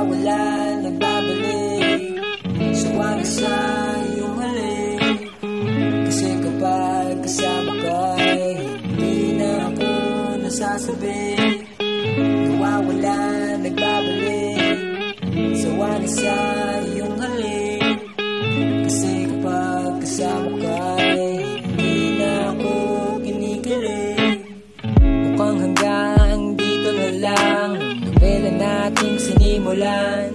Nawawala, nagbabalik, sawa na sa iyong halik. Kasi kapag kasama ka, hindi na ako nasasabi. Nawawala, nagbabalik, sawa na sa iyong halik. Kasi kapag kasama ka, hindi na ako kinikilig. Mukhang hanggang dito na lang nobela nating sinimulan.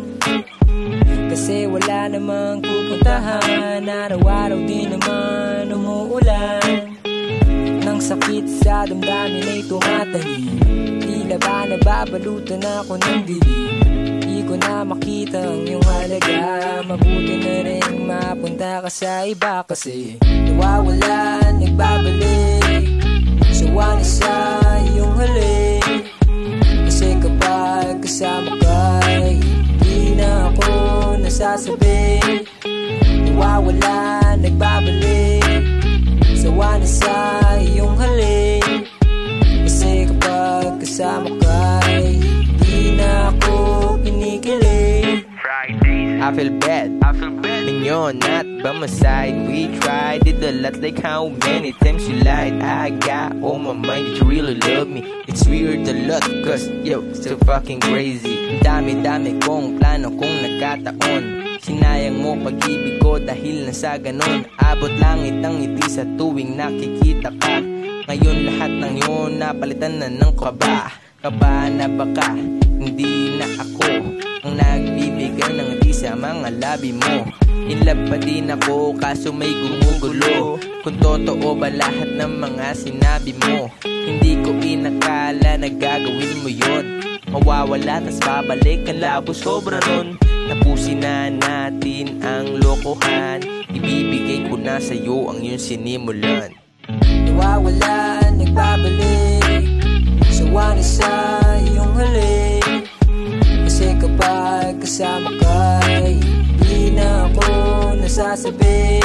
Kasi wala namang pupuntahan, araw-araw din naman umuulan. Nang sakit sa damdamin ay tumatahi, tila ba nababalutan ako ng dilim. Di ko na makita ang iyong halaga, mabuti na rin mapunta ka sa iba. Kasi nawawala, nagbabalik, sawa na sa iyong halik. Kasi kapag kasama ka, hindi na ako nasasabi. Nawawala, nagbabalik, sawa na sa iyong halik. Kasi kapag kasama ka, hindi na ako kinikilig. I feel bad, and you're not by my side. We tried, did a lot, like how many times you lied. I got on my mind that you really love me. It's weird a lot, cause yo, so fucking crazy. Dami-dami kong plano kung nagkataon. Sinayang mo pag-ibig ko dahil na sa ganon. Abot langit ang ngiti sa tuwing nakikita ka. Ngayon lahat ng yun napalitan na ng kaba. Kaba na baka hindi na ako ang nagbibigay ng ngiti sa mga labi mo. In love pa din ako kaso may gumugulo. Kung totoo ba lahat ng mga sinabi mo, hindi ko inakala na gagawin mo yun. Mawawala tas babalik ang labo sobra nun. Tapusin na natin ang lokohan, ibibigay ko na sa'yo ang iyong sinimulan. Nawawala, nagbabalik, sawa na sa iyong halik. Kasi kapag kasama ka, hindi na ako nasasabi.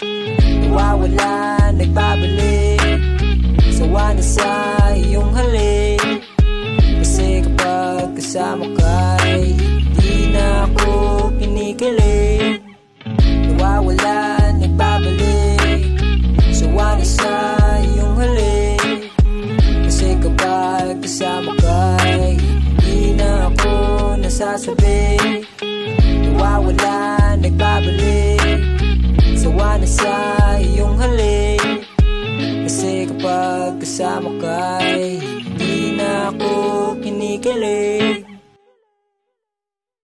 Nawawala, nagbabalik, sawa na sa iyong halik. Kasi kapag kasama ka, hindi na ako kinikilig. Nawawala, nagbabalik, sawa na sa iyong halik. Kasi kapag kasama ka, hindi na ako nasasabi. Nawawala, nagbabalik, sawa na sa iyong halik. Kasi kapag kasama ka, hindi na ako kinikilig.